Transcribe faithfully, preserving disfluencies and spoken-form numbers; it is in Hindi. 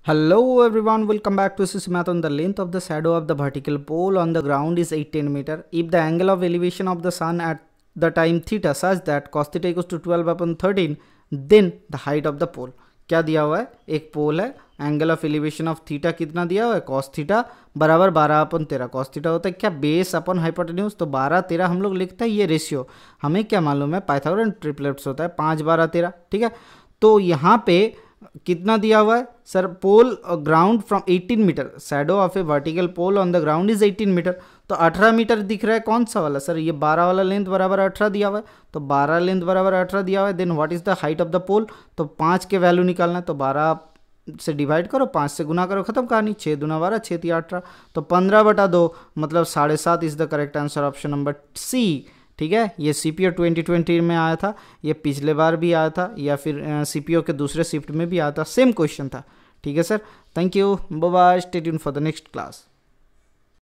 Hello everyone, welcome back to S S C Math. On the length of the shadow of the vertical pole on the ground is eighteen meter. If the angle of elevation of the sun at the time theta such that cos theta equals to twelve upon thirteen, then the height of the pole. क्या दिया हुआ है? एक पोल है, angle of elevation of theta कितना दिया हुआ है? कॉस थीटा बराबर बारह अपन तेरह. कॉस थीटा होता है क्या? Base upon hypotenuse. तो बारह तेरह हम लोग लिखते हैं ये रेशियो. हमें क्या मालूम है? पाइथागोरन ट्रिपलेट्स होता है पाँच बारह तेरह. ठीक है, तो यहाँ पे कितना दिया हुआ है sir? Pole ground from eighteen metre, shadow of a vertical pole on the ground is eighteen metre. तो अठारह मीटर दिख रहा है. कौन सा वाला सर? ये बारह वाला लेंथ बराबर अठारह दिया हुआ है. तो बारह लेंथ बराबर अठारह दिया हुआ है. Then what is the height of the pole? तो पाँच के वैल्यू निकालना है. तो बारह से डिवाइड करो, पाँच से गुना करो, खत्म कहानी. छः दूना बारह, छः तीन अठारह. तो पंद्रह बटा दो मतलब साढ़े सात is the correct answer, option number C. ठीक है, ये C P O twenty twenty में आया था, ये पिछले बार भी आया था, या फिर सी पी ओ के दूसरे शिफ्ट में भी आया था. सेम क्वेश्चन था. ठीक है sir, thank you, bye bye, stay tuned for the next class.